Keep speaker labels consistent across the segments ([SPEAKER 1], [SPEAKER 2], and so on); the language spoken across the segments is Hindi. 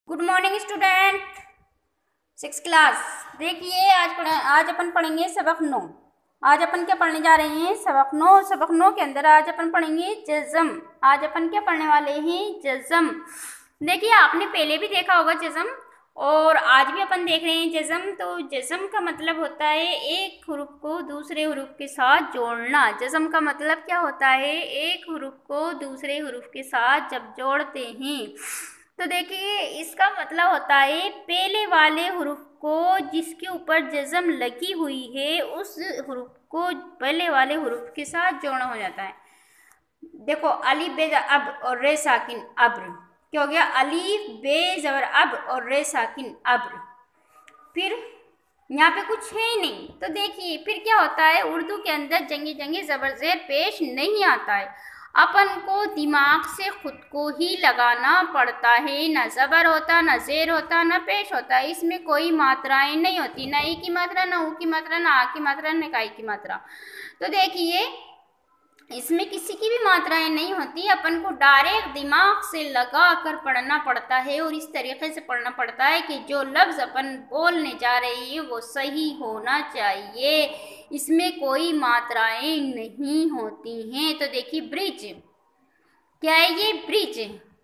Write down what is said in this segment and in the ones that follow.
[SPEAKER 1] Good morning student. 6 क्लास। देखिए आज अपन पढ़ेंगे सबक 9। आज अपन क्या पढ़ने जा रहे हैं? सबक 9। सबक 9 के अंदर आज अपन पढ़ेंगे जज़म। आज अपन क्या पढ़ने वाले हैं? जज़म। देखिए आपने पहले भी देखा होगा जज़म, और आज भी अपन देख रहे हैं जज़म। तो जज़म का मतलब होता है एक हुरूफ को दूसरे हुरूफ के साथ जोड़ना। जज़म का मतलब क्या होता है? एक हुरूफ को दूसरे हुरूफ के साथ जब जोड़ते हैं। तो देखिए इसका मतलब होता है पहले वाले हुरूफ को जिसके ऊपर जज़म लगी हुई है उस हुरूफ को पहले वाले हुरूफ के साथ जोड़ना हो जाता है। देखो अली बे अब और रे साकिन अब्र, क्या हो गया? अलीफ बे जबर अब और रे साकिन अब्र। फिर यहाँ पे कुछ है ही नहीं। तो देखिए फिर क्या होता है, उर्दू के अंदर जंगे जंगे जबर ज़ेर पेश नहीं आता है। अपन को दिमाग से खुद को ही लगाना पड़ता है। ना ज़बर होता, ना ज़ेर होता, ना पेश होता। इसमें कोई मात्राएं नहीं होती, ना ई की मात्रा, ना ऊ की मात्रा, ना आ की मात्रा, ना काई की मात्रा। तो देखिए इसमें किसी की भी मात्राएं नहीं होती। अपन को डायरेक्ट दिमाग से लगा कर पढ़ना पड़ता है, और इस तरीके से पढ़ना पड़ता है कि जो लफ्ज़ अपन बोलने जा रहे हैं वो सही होना चाहिए। इसमें कोई मात्राएं नहीं होती हैं। तो देखिए ब्रिज, क्या है ये? ब्रिज।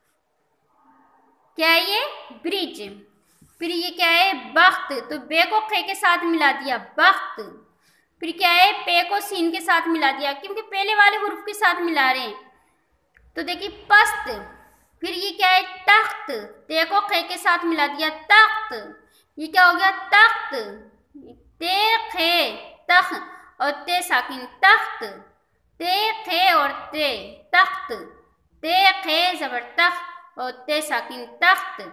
[SPEAKER 1] क्या है ये? ब्रिज। फिर ये क्या है? बख्त। तो बे को खे के साथ मिला दिया, बख्त। फिर क्या है? पे को सीन के साथ मिला दिया, क्योंकि पहले वाले हुरूफ के साथ मिला रहे हैं। तो देखिए पस्त। फिर ये क्या है? तख्त। ते को खे के साथ मिला दिया, तख्त। ये क्या हो गया? तख्त। ते खे तख और ते साकिन तख्त। ते खे और ते तख्त। ते खे जबर तख और ते साकिन तख्त।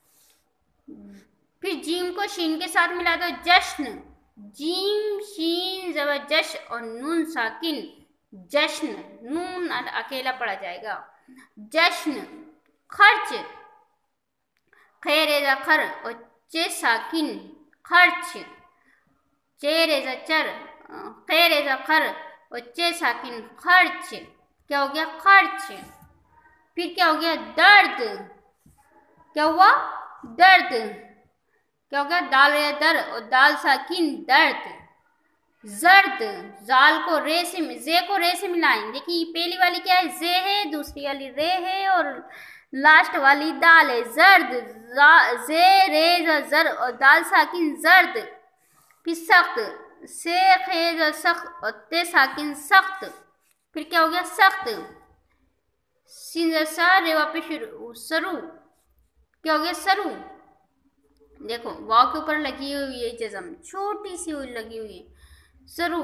[SPEAKER 1] फिर जीम को शीन के साथ मिला दो, जश्न। जीम शीन जबर जश और नून साकिन जश्न। नून अकेला पढ़ा जाएगा, जश्न। खर्च, खैर खर और चे साकिन खर्च। चेर चर, खैर खर और चे साकिन खर्च। क्या हो गया? खर्च। फिर क्या हो गया? दर्द। क्या हुआ? दर्द। क्या हो गया? दाल रे दर और दाल साकिन दर्द। जर्द, जाल को रे से, जे को रे से मिलाएं। देखिए पहली वाली क्या है? जे है, दूसरी वाली रे है, और लास्ट वाली दाल है। जर्द, जे रे जर और दाल साकिन जर्द। फिर सख्त, से खे सख्त और ते साकिन सख्त। फिर क्या हो गया? सख्त। सिंजा रे वापिस सरू। क्या हो गया? सरू। देखो वाव के ऊपर लगी हुई है जज़म, छोटी सी हुई लगी हुई है, सरू।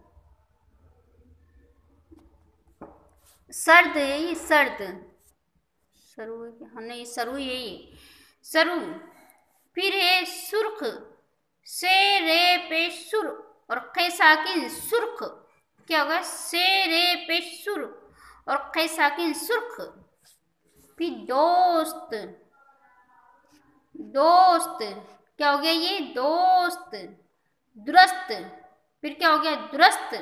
[SPEAKER 1] सर्द है ये, सर्द। सरू है क्या? हाँ नहीं, सरू यही, सरू। फिर है सुर्ख, से रे पे सुर और खे साकिन सुर्ख। क्या होगा? से रे पे सुर और खे साकिन सुर्ख। फिर दोस्त, दोस्त। क्या हो गया ये? दोस्त। दुरस्त। फिर क्या हो गया? दुरस्त।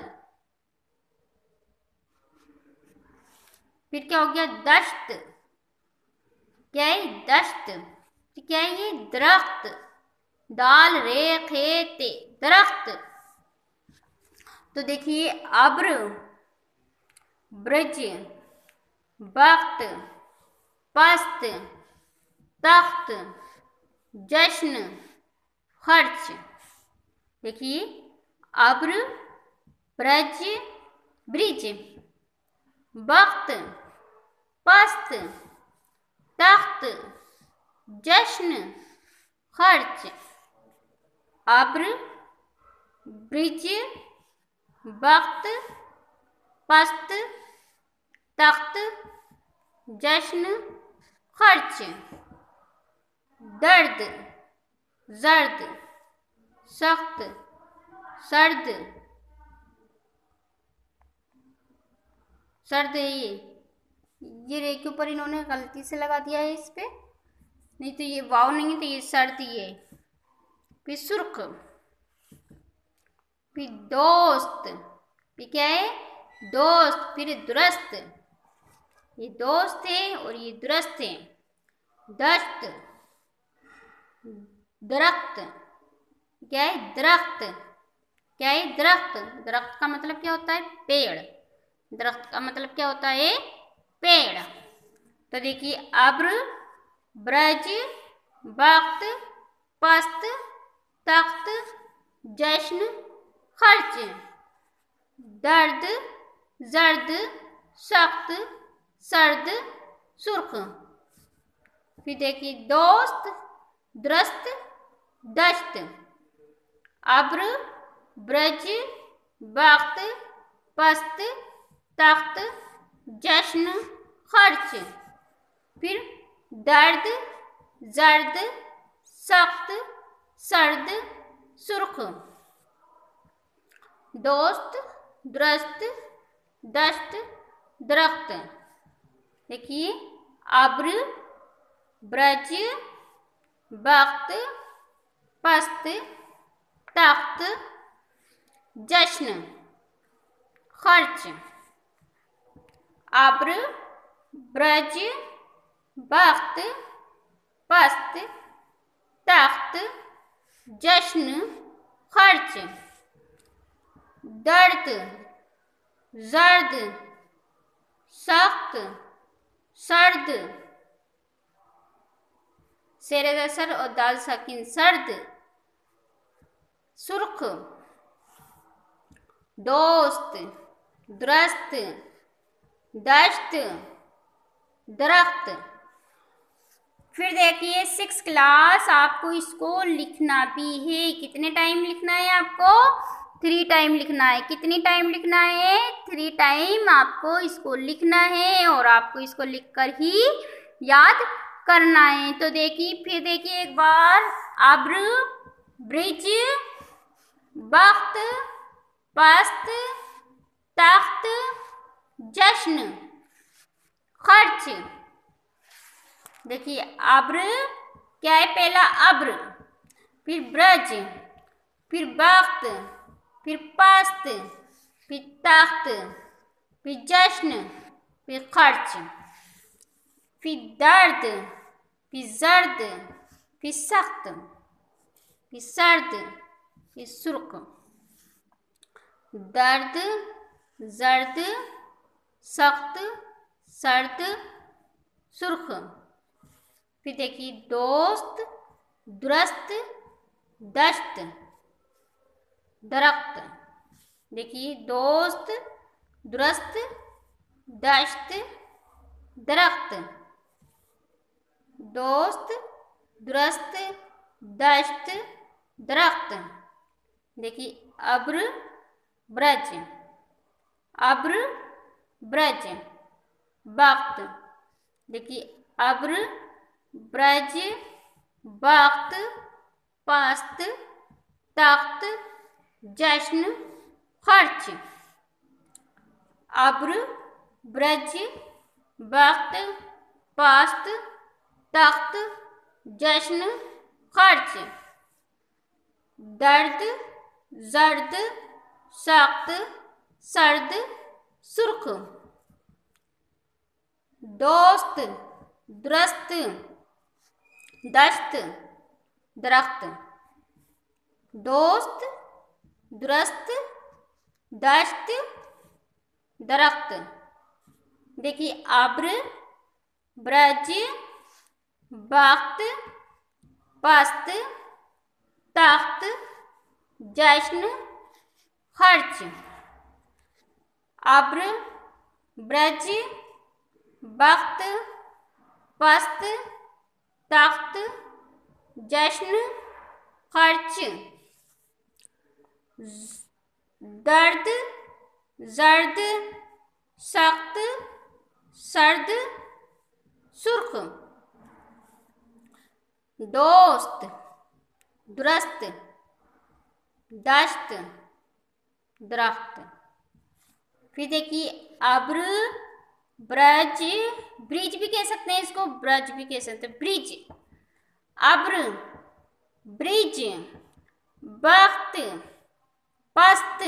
[SPEAKER 1] फिर क्या हो गया? दश्त। क्या है? दश्त। क्या है ये? दरख्त। दाल रे खे ते दरख्त। तो देखिए अब्र, ब्रज, बख्त, पस्त, तख्त, जश्न, खर्च। देखिए अब्र, ब्रज, ब्रिज, बख्त, पस्त, तख्त, जश्न, खर्च। अब्र, ब्रिज, बख्त, पस्त, तख्त, जश्न, खर्च। दर्द, जर्द, सख्त, सर्द। सर्द है ये रे के ऊपर इन्होंने गलती से लगा दिया है इस पे, नहीं तो ये वाव नहीं है, तो ये सर्द ही है। फिर सुर्ख। फिर दोस्त। फिर क्या है? दोस्त। फिर दुरस्त, ये दोस्त है और ये दुरस्त है। दस्त, दरख्त, क्या है? दरख्त, क्या है? दरख्त। दरख्त का मतलब क्या होता है? पेड़। दरख्त का मतलब क्या होता है? पेड़। तो देखिए, अब्र, ब्रज, वक्त, पस्त, तख्त, जश्न, खर्च, दर्द, जर्द, सख्त, सर्द, सुर्ख। फिर देखिए, दोस्त, दुरस्त, दश्त, अब्र, ब्रज, वक्त, पस्त, तख्त, जश्न, खर्च। फिर दर्द, जर्द, सख्त, सर्द, सुर्ख। दोस्त, दुरस्त, दश्त, दरख्त। देखिए, अब्र, ब्रज, वक्त, पस्त, तख्त, जश्न, खर्च। अब्र, ब्रज, वक्त, पस्त, तख्त, जश्न, खर्च। दर्द, जर्द, सख्त, सर्द, शेर सर और दाल साकिन सर्द, सुर्ख। दोस्त, दुरस्त, दश्त, दरख्त। फिर देखिए 6 क्लास, आपको इसको लिखना भी है। कितने टाइम लिखना है आपको? 3 टाइम लिखना है। कितनी टाइम लिखना है? 3 टाइम आपको इसको लिखना है और आपको इसको लिखकर ही याद करना है। तो देखिए, फिर देखिए एक बार, अब्र, ब्रिज, वक्त, पस्त, तख्त, जश्न, खर्च। देखिए, अब्र क्या है? पहला अब्र, फिर ब्रज, फिर वक्त, फिर पस्त, फिर तख्त, फिर जश्न, फिर खर्च। फिर दर्द, फिर जर्द, फिर सख्त, फिर सर्द, फिर सुर्ख। दर्द, जर्द, सख्त, सर्द, सुर्ख। फिर देखिए, दोस्त, दुरस्त, दश्त, दरख्त। देखिए, दोस्त, दुरस्त, दश्त, दरख्त। दोस्त, दुरस्त, दश्त, दरख्त। देखिए, अब्र, ब्रज, अब्र, ब्रज, वक्त। देखिए, अब्र, ब्रज, वक्त, पस्त, तख्त, जश्न, खर्च। अब्र, ब्रज, वक्त, पस्त, तख्त, जश्न, खर्च। दर्द, जर्द, सख्त, सर्द, सुर्ख। दोस्त, दुरस्त, दश्त, दरख्त। दोस्त, दुरस्त, दश्त, दरख्त। देखिए, अब्र, ब्रज, वक्त, पस्त, तख्त, जश्न, खर्च। अब्र, ब्रज, वक्त, पस्त, तख्त, जश्न, खर्च। दर्द, जर्द, सख्त, सर्द, सुर्ख। दोस्त, दुरस्त, दश्त, दरख्त। फिर देखिए, अब्र, ब्रज, ब्रिज भी कह सकते हैं इसको, ब्रज भी कह सकते हैं, ब्रिज। अब्र, ब्रिज, वक्त, पस्त,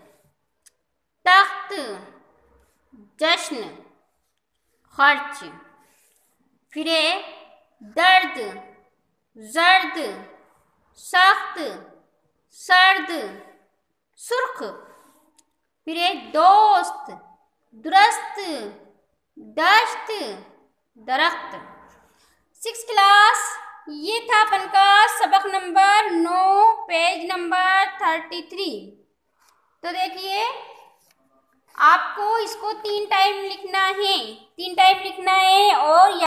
[SPEAKER 1] तख्त, जश्न, खर्च। फिर दर्द, जर्द, सख्त, सर्द, सुर्ख। फिर है दोस्त, दुरस्त, दश्त, दरख्त। 6 क्लास, ये था अपन का सबक नंबर 9, पेज नंबर 33। तो देखिए आपको इसको 3 टाइम लिखना है, 3 टाइम लिखना है और